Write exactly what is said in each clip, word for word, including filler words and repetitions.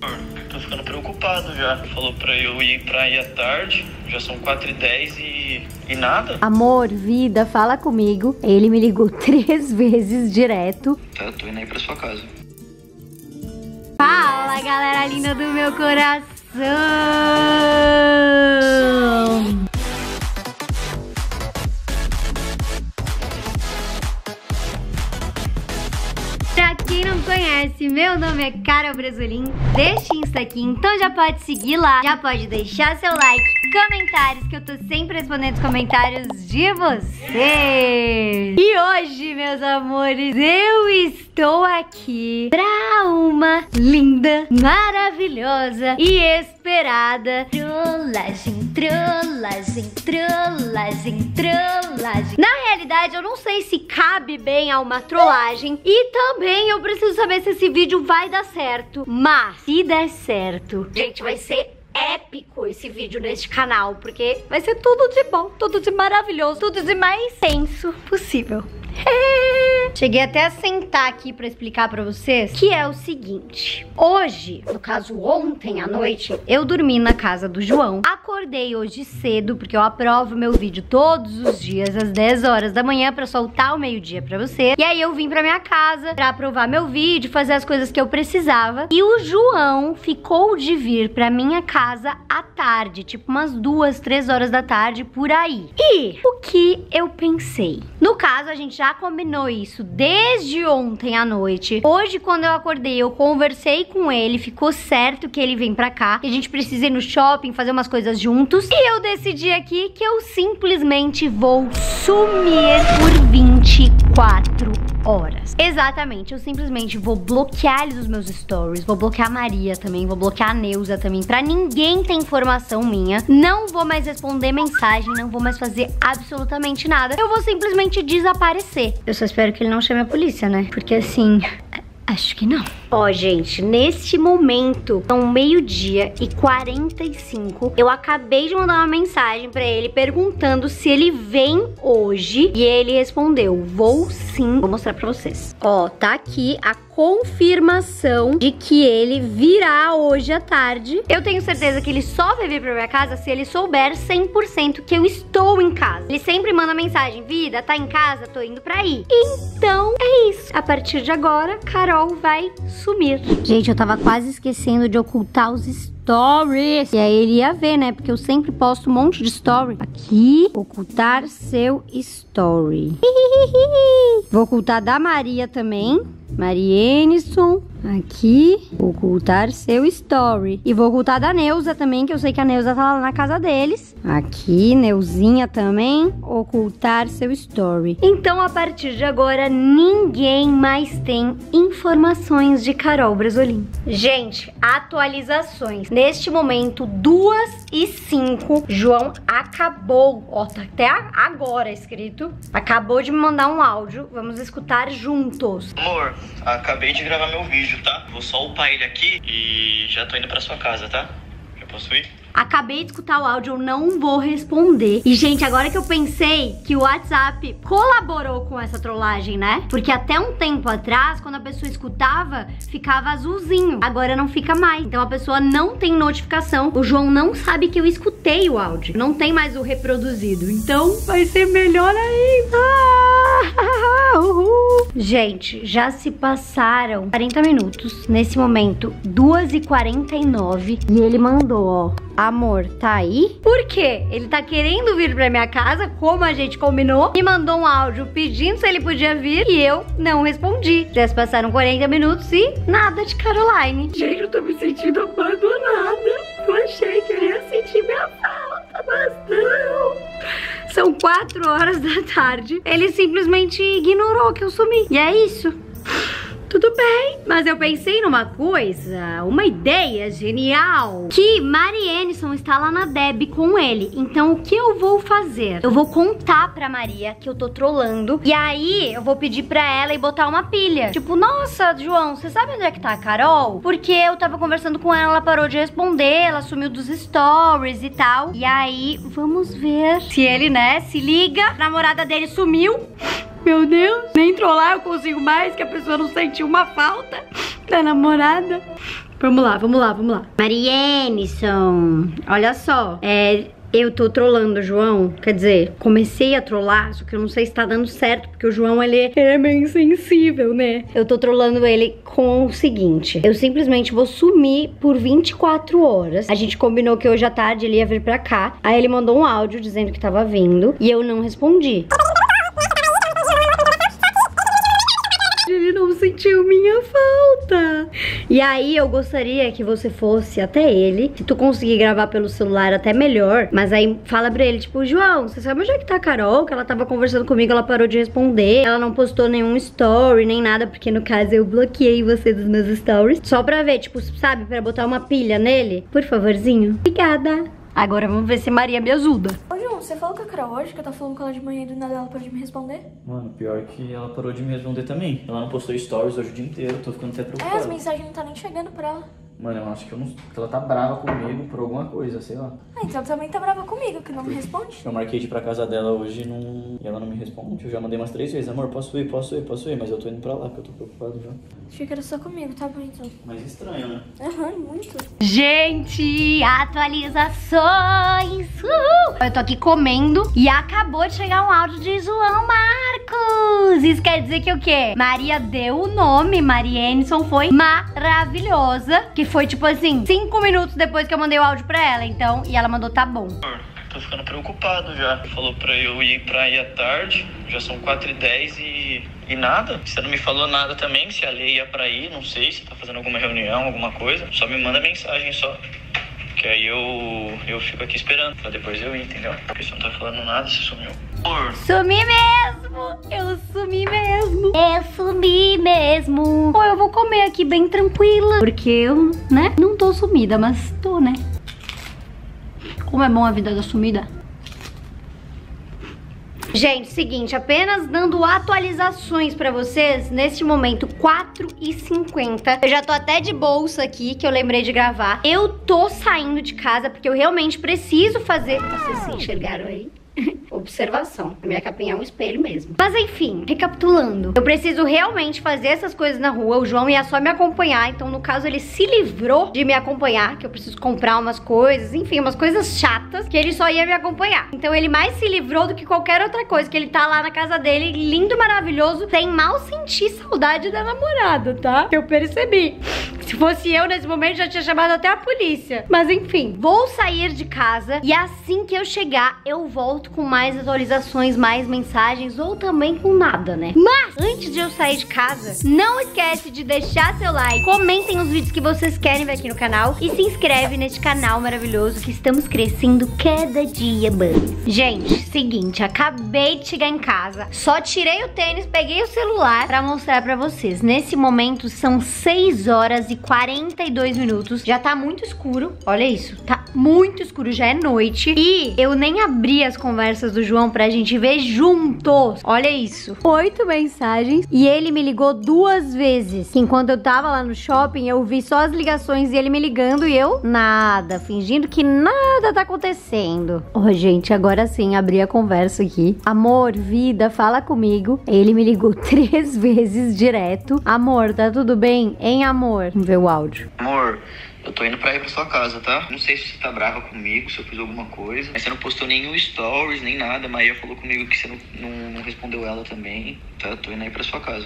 Tô ficando preocupado já. Falou pra eu ir pra ir à tarde. Já são quatro e dez e, e nada. Amor, vida, fala comigo. Ele me ligou três vezes direto. Tá, tô indo aí pra sua casa. Fala, galera linda do meu coração. Pra quem não conhece, meu nome é Carol Brasolim, deste Insta aqui, então já pode seguir lá, já pode deixar seu like, comentários, que eu tô sempre respondendo os comentários de vocês. E hoje, meus amores, eu estou aqui pra uma linda, maravilhosa e esperada trollagem, trollagem, trollagem, trollagem. Na realidade, eu não sei se cabe bem a uma trollagem e também eu preciso saber se esse vídeo vai dar certo. Mas, se der certo, gente, vai ser épico esse vídeo neste canal, porque vai ser tudo de bom, tudo de maravilhoso, tudo de mais tenso possível. Cheguei até a sentar aqui pra explicar pra vocês que é o seguinte. Hoje, no caso ontem à noite, eu dormi na casa do João. Acordei hoje cedo, porque eu aprovo meu vídeo todos os dias às dez horas da manhã pra soltar ao meio-dia pra você. E aí eu vim pra minha casa pra aprovar meu vídeo, fazer as coisas que eu precisava. E o João ficou de vir pra minha casa à tarde, tipo umas duas, três horas da tarde, por aí. E o que eu pensei? No caso, a gente já Já combinou isso desde ontem à noite. Hoje, quando eu acordei, eu conversei com ele, ficou certo que ele vem pra cá, que a gente precisa ir no shopping, fazer umas coisas juntos. E eu decidi aqui que eu simplesmente vou sumir por vinte e quatro horas. Exatamente, eu simplesmente vou bloquear ele dos meus stories, vou bloquear a Maria também, vou bloquear a Neuza também, pra ninguém ter informação minha. Não vou mais responder mensagem, não vou mais fazer absolutamente nada. Eu vou simplesmente desaparecer. Eu só espero que ele não chame a polícia, né? Porque assim, acho que não. Ó, gente, neste momento são meio-dia e quarenta e cinco. Eu acabei de mandar uma mensagem pra ele perguntando se ele vem hoje. E ele respondeu, vou sim. Vou mostrar pra vocês. Ó, tá aqui a confirmação de que ele virá hoje à tarde. Eu tenho certeza que ele só vai vir pra minha casa se ele souber cem por cento que eu estou em casa. Ele sempre manda mensagem, vida, tá em casa? Tô indo pra aí. Então, é isso. A partir de agora, Carol vai sumir. Gente, eu tava quase esquecendo de ocultar os stories. E aí ele ia ver, né? Porque eu sempre posto um monte de story. Aqui, ocultar seu story. Vou ocultar da Maria também. Marienison, aqui, ocultar seu story. E vou ocultar da Neuza também, que eu sei que a Neuza tá lá na casa deles. Aqui, Neuzinha também, ocultar seu story. Então, a partir de agora, ninguém mais tem informações de Carol Brasolim. Gente, atualizações. Neste momento, duas e cinco, João acabou, ó, tá até agora escrito, acabou de me mandar um áudio, vamos escutar juntos. Amor, acabei de gravar meu vídeo, tá? Vou só upar ele aqui e já tô indo pra sua casa, tá? Já posso ir? Acabei de escutar o áudio, eu não vou responder. E, gente, agora que eu pensei que o WhatsApp colaborou com essa trollagem, né? Porque até um tempo atrás, quando a pessoa escutava, ficava azulzinho. Agora não fica mais. Então a pessoa não tem notificação. O João não sabe que eu escutei o áudio. Não tem mais o reproduzido. Então vai ser melhor ainda. Uhul. Gente, já se passaram quarenta minutos. Nesse momento, duas e quarenta e nove. E ele mandou, ó, amor, tá aí? Por quê? Ele tá querendo vir pra minha casa, como a gente combinou. Me mandou um áudio pedindo se ele podia vir e eu não respondi. Já se passaram quarenta minutos e nada de Caroline. Gente, eu tô me sentindo abandonada. Eu achei que eu ia sentir minha falta, mas não. São quatro horas da tarde. Ele simplesmente ignorou que eu sumi. E é isso. Tudo bem, mas eu pensei numa coisa, uma ideia genial, que Marienison está lá na Deb com ele. Então o que eu vou fazer? Eu vou contar pra Maria que eu tô trollando. E aí eu vou pedir pra ela e botar uma pilha. Tipo, nossa, João, você sabe onde é que tá a Carol? Porque eu tava conversando com ela, ela parou de responder, ela sumiu dos stories e tal. E aí, vamos ver se ele, né, se liga. A namorada dele sumiu. Meu Deus, nem trollar eu consigo mais, que a pessoa não sentiu uma falta da namorada. Vamos lá, vamos lá, vamos lá. Marienison, olha só, é... eu tô trollando o João, quer dizer, comecei a trollar, só que eu não sei se tá dando certo, porque o João, ele, ele é meio insensível, né? Eu tô trollando ele com o seguinte, eu simplesmente vou sumir por vinte e quatro horas. A gente combinou que hoje à tarde ele ia vir pra cá, aí ele mandou um áudio dizendo que tava vindo, e eu não respondi. Ele não sentiu minha falta. E aí eu gostaria que você fosse até ele. Se tu conseguir gravar pelo celular, até melhor. Mas aí fala pra ele, tipo, João, você sabe onde é que tá a Carol? Que ela tava conversando comigo, ela parou de responder. Ela não postou nenhum story, nem nada. Porque no caso eu bloqueei você dos meus stories. Só pra ver, tipo, sabe, pra botar uma pilha nele. Por favorzinho. Obrigada. Agora vamos ver se Maria me ajuda. Ô, João, você falou com a Carol hoje, que eu tava falando com ela de manhã e do nada ela parou de me responder? Mano, pior que ela parou de me responder também. Ela não postou stories hoje o dia inteiro, tô ficando até preocupado. É, as mensagens não tá nem chegando pra ela. Mano, eu acho que, eu não... que ela tá brava comigo por alguma coisa, sei lá. Ah, então também tá brava comigo, que não me responde. Eu marquei de ir pra casa dela hoje e, não... e ela não me responde. Eu já mandei umas três vezes, amor, posso ir, posso ir, posso ir, mas eu tô indo pra lá, porque eu tô preocupado já. Achei que era só comigo, tá bom então. Mas estranho, né? Aham, uhum, muito. Gente, atualizações! Uhul! Eu tô aqui comendo e acabou de chegar um áudio de João Marcos. Isso quer dizer que o quê? Maria deu o nome, Marienison foi maravilhosa. Que foi tipo assim, cinco minutos depois que eu mandei o áudio pra ela. Então, e ela mandou tá bom. Tô ficando preocupado já. Falou pra eu ir pra aí à tarde. Já são quatro e dez e, e nada. Você não me falou nada também. Se a Lei ia pra ir, não sei. Se tá fazendo alguma reunião, alguma coisa. Só me manda mensagem só. Que aí eu, eu fico aqui esperando pra depois eu ir, entendeu? Porque você não tá falando nada, você sumiu. Por... Sumi mesmo! Eu sumi mesmo! Eu sumi mesmo! Pô, eu vou comer aqui bem tranquila. Porque eu, né, não tô sumida, mas tô, né? Como é bom a vida da sumida. Gente, seguinte, apenas dando atualizações pra vocês, neste momento, quatro e cinquenta. Eu já tô até de bolsa aqui, que eu lembrei de gravar. Eu tô saindo de casa porque eu realmente preciso fazer... Vocês se enxergaram aí? Observação. A minha capinha é um espelho mesmo. Mas enfim, recapitulando. Eu preciso realmente fazer essas coisas na rua. O João ia só me acompanhar. Então, no caso, ele se livrou de me acompanhar. Que eu preciso comprar umas coisas. Enfim, umas coisas chatas. Que ele só ia me acompanhar. Então, ele mais se livrou do que qualquer outra coisa. Que ele tá lá na casa dele, lindo, maravilhoso. Sem mal sentir saudade da namorada, tá? Eu percebi. Se fosse eu, nesse momento, já tinha chamado até a polícia. Mas enfim, vou sair de casa. E assim que eu chegar, eu volto com mais atualizações, mais mensagens, ou também com nada, né? Mas, antes de eu sair de casa, não esquece de deixar seu like, comentem os vídeos que vocês querem ver aqui no canal e se inscreve neste canal maravilhoso que estamos crescendo cada dia mais. Gente, seguinte, acabei de chegar em casa, só tirei o tênis, peguei o celular pra mostrar pra vocês. Nesse momento são seis horas e quarenta e dois minutos, já tá muito escuro, olha isso, tá muito escuro, já é noite e eu nem abri as conversas do João pra gente ver juntos. Olha isso. Oito mensagens e ele me ligou duas vezes. Enquanto eu tava lá no shopping, eu vi só as ligações e ele me ligando e eu nada, fingindo que nada tá acontecendo. Ó, oh, gente, agora sim, abri a conversa aqui. Amor, vida, fala comigo. Ele me ligou três vezes direto. Amor, tá tudo bem? Hein, amor? Vamos ver o áudio. Amor, eu tô indo pra ir pra sua casa, tá? Não sei se você tá brava comigo, se eu fiz alguma coisa. Mas você não postou nenhum stories, nem nada. A Maria falou comigo que você não, não, não respondeu ela também. Tá? Eu tô indo aí pra sua casa.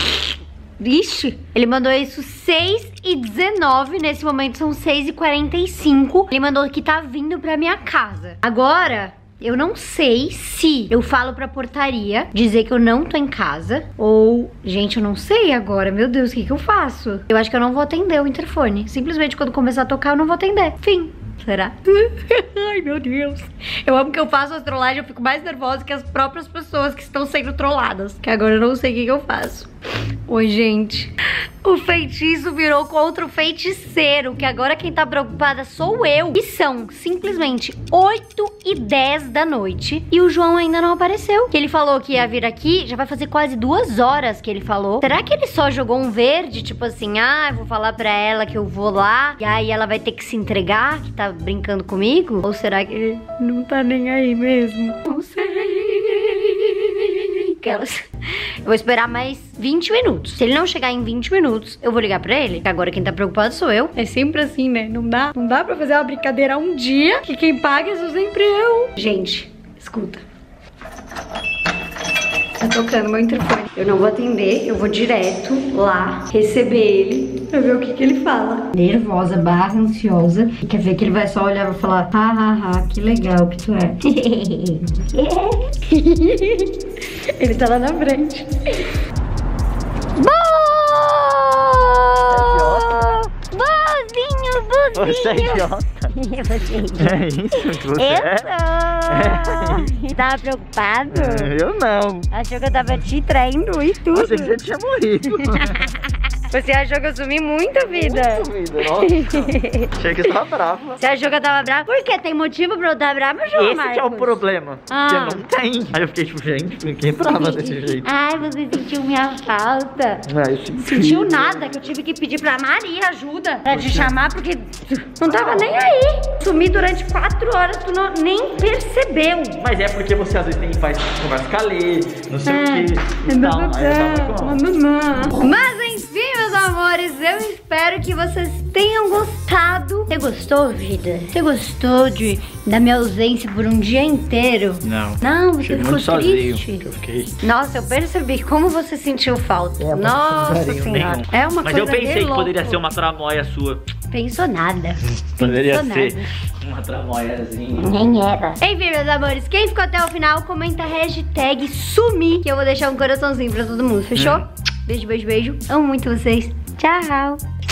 Vixe, ele mandou isso seis e dezenove. Nesse momento são seis e quarenta e cinco. Ele mandou que tá vindo pra minha casa. Agora... eu não sei se eu falo pra portaria dizer que eu não tô em casa ou... gente, eu não sei agora. Meu Deus, o que que eu faço? Eu acho que eu não vou atender o interfone. Simplesmente quando começar a tocar eu não vou atender. Fim. Será? Ai, meu Deus. Eu amo que eu faço as trollagens, eu fico mais nervosa que as próprias pessoas que estão sendo trolladas. Que agora eu não sei o que que eu faço. Oi, gente. O feitiço virou contra o feiticeiro, que agora quem tá preocupada sou eu. E são simplesmente oito e dez da noite e o João ainda não apareceu. Que ele falou que ia vir aqui, já vai fazer quase duas horas que ele falou. Será que ele só jogou um verde, tipo assim, ah, eu vou falar pra ela que eu vou lá e aí ela vai ter que se entregar, que tá brincando comigo? Ou será que ele não tá nem aí mesmo? Não sei. Aquelas. Eu vou esperar mais vinte minutos. Se ele não chegar em vinte minutos, eu vou ligar pra ele. Que agora quem tá preocupado sou eu. É sempre assim, né? Não dá, não dá pra fazer uma brincadeira um dia que quem paga sou sempre eu. Gente, escuta. Tá tocando meu interfone. Eu não vou atender, eu vou direto lá receber ele pra ver o que que ele fala. Nervosa, barra ansiosa. E quer ver que ele vai só olhar e vai falar: ha, ha, ha, que legal que tu é. Ele tá lá na frente. Bozinho, bozinho. Você é idiota. Você é idiota. É isso que você Eu é? sou. Tava preocupado? Eu não. Achou que eu tava te traindo e tudo. Você que você tinha morrido. Você achou que eu sumi muito, vida? Muito vida, nossa. Achei que você tava brava. Você achou que eu tava brava? Por quê? Tem motivo pra eu estar brava, João Esse Marcos? que é o problema. Ah. Porque não tem. Aí eu fiquei tipo, gente, fiquei brava desse jeito. Ai, você sentiu minha falta. Ah, eu senti. Sentiu nada, que eu tive que pedir pra Maria ajuda pra te chamar, porque tu não tava nem aí. Sumi durante quatro horas, tu não, nem percebeu. Mas é porque você às vezes tem, faz conversa com a Lê, não sei É. o que. Então, aí eu tava com... Mas enfim, meus amores, eu espero que vocês tenham gostado. Você gostou, vida? Você gostou de, da minha ausência por um dia inteiro? Não. Não, você Fiquei ficou muito sozinho. triste. Eu fiquei... Nossa, eu percebi como você sentiu falta. É, Nossa carinho senhora. nenhum. É uma Mas coisa eu pensei de que louco. poderia ser uma tramóia sua. Pensou nada. Poderia Pensou ser nada. uma tramóiazinha. Nem era. Enfim, meus amores, quem ficou até o final, comenta a hashtag sumi, que eu vou deixar um coraçãozinho pra todo mundo, fechou? Hum. Beijo, beijo, beijo. Amo muito vocês. Tchau.